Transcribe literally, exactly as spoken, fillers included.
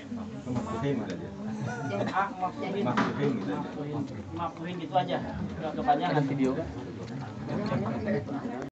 Makfuhin gitu aja. Ah, makfuhin. Makfuhin gitu aja. Makfuhin gitu aja. Enggak kepanjangan video.